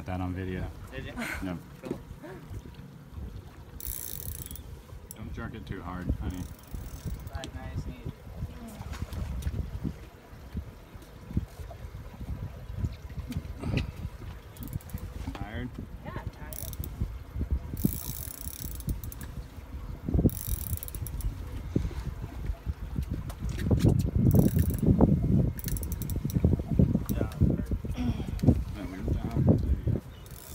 got that on video. Did you? Yep. Cool. Don't jerk it too hard, honey. Right, nice, neat. Tired? Yeah, I'm tired. Good job. There you go.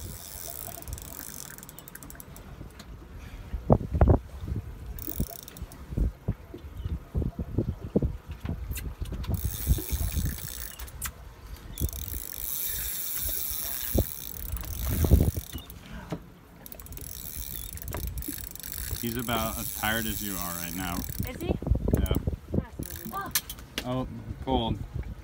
He's about as tired as you are right now. Is he? Yeah. Oh. Oh, cold.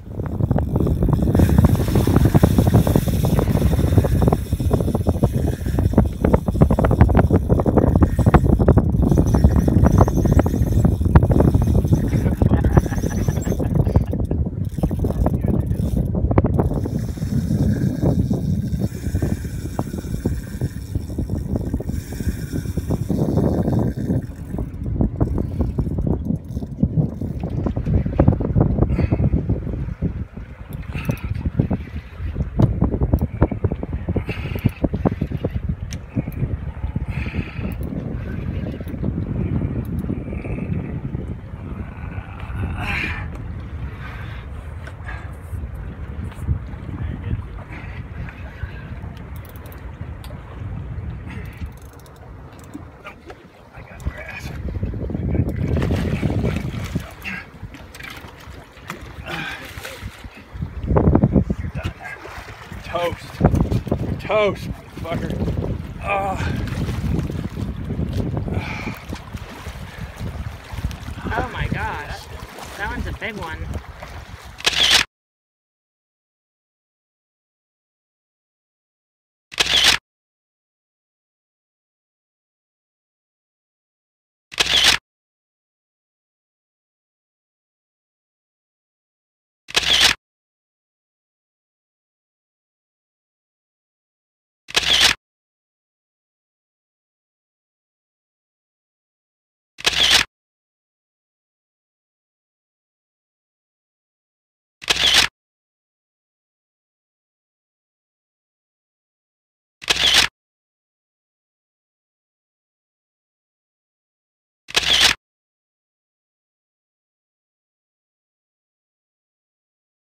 Toast. Toast, motherfucker. Oh my gosh. That one's a big one.